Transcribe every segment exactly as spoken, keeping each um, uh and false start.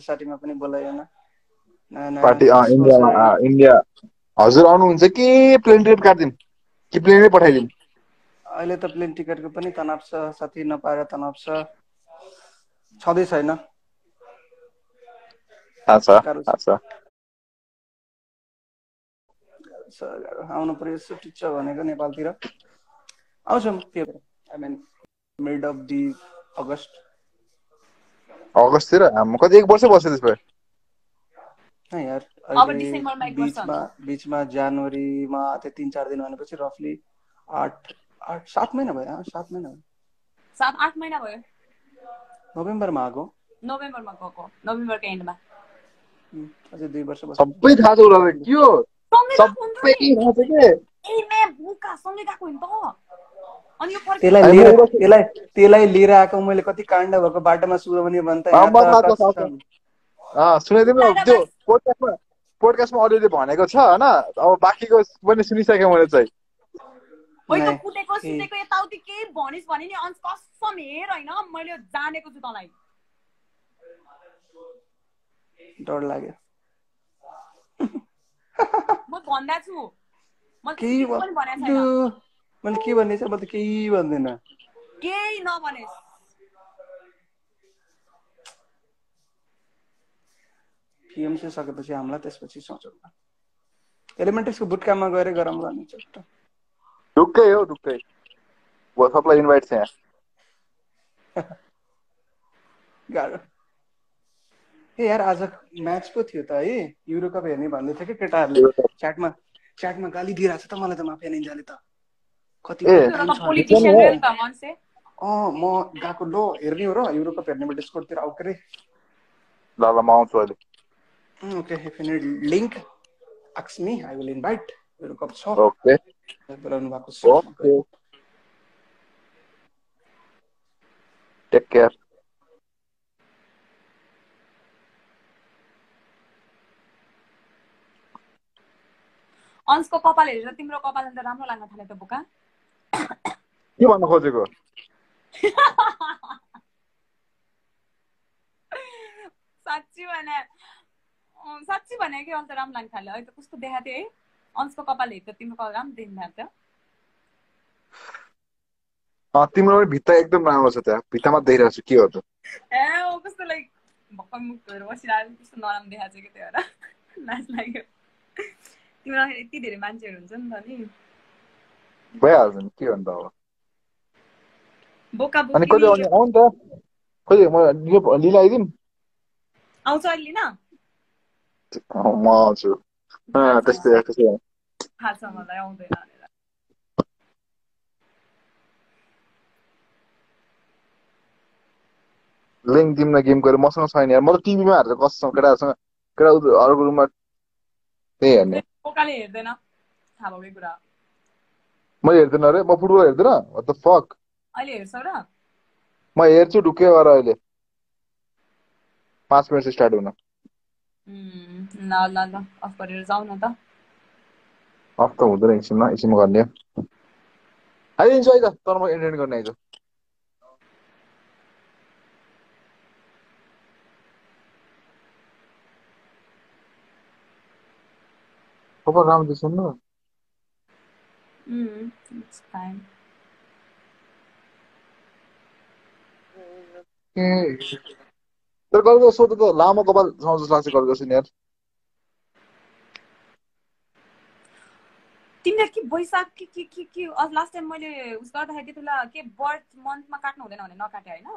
साथीमा पनि बोलाएन नयाँ नयाँ पार्टी सोच इन्डियामा आयो। इन्डिया हजुर आउनुहुन्छ कि प्लेन टिकट काटिदिउँ कि प्लेनै पठाइदिउँ? अहिले त प्लेन टिकटको पनि तनाव छ, साथी नपाएर तनाव छ, छँदै छैन। थाहा छ गाह्रो थाहा छ। छ गाह्रो। आउनु पर्यो, छुट्टी छ भनेको नेपालतिर आउँछु म। त्यो I mean mid of the August अगस्ततिर हाम्रो कति एक वर्ष बस्यो त्यसो भए? यार अब अहिले डिसेम्बरमा एक वर्ष बिचमा बिचमा जनवरीमा त्यो तिन चार दिन भनेपछि रफली आठ आठ सात महिना भयो। सात महिना भयो, सात आठ महिना भयो। नोभेम्बरमा आएको, नोभेम्बरमा गएको, नोभेम्बरको एन्डमा। अझै दुई वर्ष बस्नु। सबै थाहा छ उसलाई के हो, सबै थाहा छ के। ए मे बुका सँगै गएको नि त। अनि यो फर्क त्यसलाई लिएर त्यसलाई त्यसलाई लिएर आएको मैले कति काण्ड भएको बाटोमा सुगमनी भन्छ यहाँ त कसम। सुनाइदिनु न त्यो पोडकास्टमा पोडकास्टमा अलिअलि भनेको छ होइन, अब बाँकीको पनि सुनिसकेँ मैले चाहिँ। ओइ त कुटेको सुतेको यताउति केही भनिस् भने नि अन्स कसम हेर होइन मैले जानेको छु तँलाई। डर लाग्यो। म भन्दा छु म केही पनि भनेको छैन। मैले के भन्ने छ, म त केही भन्दिनँ। केही नभनेस्। पिएमसी सकेपछि हामीलाई त्यसपछि सोचौँ। एलिमेन्ट्सको बुट क्याम्पमा गएर गरम गर्ने चट्ट ढुक्कै हो ढुक्कै। वो सबलाई इन्भाइट छ यहाँ। गाह्रो। ए यार आज म्याच पो थियो त है, युरो कप हेर्ने भन्दै थियो कि केटाहरूले च्याटमा च्याटमा गाली दिइरहेको छ त मलाई त माफिया निन्जाले त। कति ए पोलिटिशियन रेल त मान्छे। अँ म गएको लो हेर्ने हो र युरो कप हेर्ने बेला डिस्कर्डतिर आऊ के। ल ल म आउँछु अहिले। Okay if you need link ask me, I will invite. Euro cup छ। ओके बोलाउनु भएको छ। Okay take care. अंशको कपाल हेरेर तिम्रो कपाल त राम्रो लाग्न थाल्यो त बोका। के भन्न खोजेको? साच्ची भने साच्ची भने के अन्त राम्रो लाग्न थाल्यो। अहिले त कस्तो देखा थियो है अंशको कपाल हेरेर तिम्रो कपाल राम्रो देखिन थाल्यो। तिम्रो भित्ता एकदम राम्रो छ, त्यहाँ भित्तामा देखिरहेको छु के हो त। ए ओ कस्तो लाइक भक्कम मुखहरू बसिरहेको कस्तो नराम्रो देखाएको छ कि त्यो भएर लाज लाग्यो। तिम्रो यति धेरै मान्छेहरू हुन्छ नि त नि भइहाल्छ नि के भन्दा अब। बोका अनि बोकी कहिले आउने आउनु त कहिले म लिन आइदिउँ। आउँछ अहिले लिन म आउँछु त्यस्तै त्यस्तै थाहा छ मलाई आउँदैन भनेर। लिङ्क दिउँ न गेम गरेर मसँग छैन यार। म त टिभीमा हेर्छ कससँग केटाहरूसँग केटा अर्को रुममा त्यही हेर्ने। बोकाले हेर्दैन थाहा भएकै कुरा। म हेर्दैन अरे म फुटबल हेर्दैन। What the fuck. अहिले हेर्छौ र? म हेर्छु ढुक्कै गरेर अहिले पाँच मिनट स्टार्ट हुन। ल ल ल अफ गरेर जाऊ न त। अफ त हुँदैन एकछिनमा एकछिनमा गर्ने। आइदिन्छु है त तर म एन्टरटेन गर्ने आइज। खबर राम्रो देख्छ न। Mm, it's fine. तर गरेको सोध त लामो कपाल छ जस्तो लाग्छ गरेको छु नि यार। तिमीले के वैशाख के के के के लास्ट टाइम मैले उस गर्दाखेरि त्यतिबेला के बर्थ मन्थमा काट्नु हुँदैन भने नकाटे होइन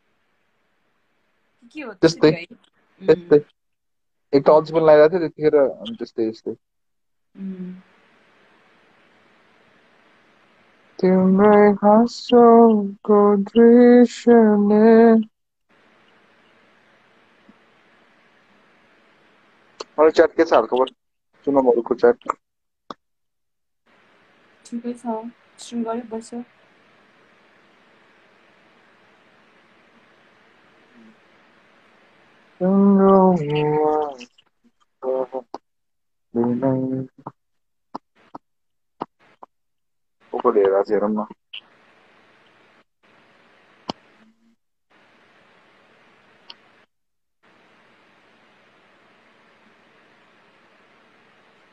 के हो त्यस्तै है? त्यस्तै एक त अल्छी पनि लागिरहेको थियो त्यतिखेर अनि त्यस्तै त्यस्तै। तिम्रै हाँसोको दृश्यले अरू च्याट के छ हालखबर? सुनमहरूको च्याट ठिकै छ स्ट्रिम गरि बस्यो। को लिएर आज हेरौँ न।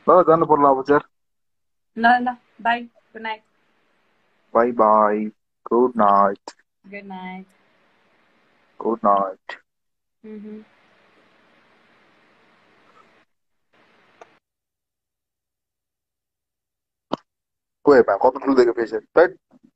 ल जानु पर्ला अब चाहिँ ल ल bye good night bye bye good night good night good night गयो कति ठुलो दिएको फेरि